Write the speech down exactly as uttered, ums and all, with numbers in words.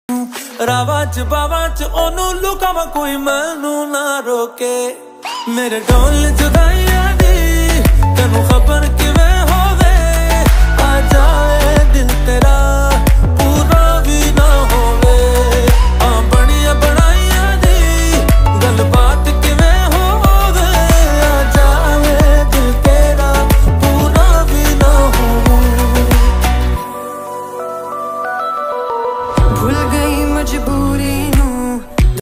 रावा च बावा च ओनू लुकावा कोई मैनू ना रोके मेरे ढोल जुदाई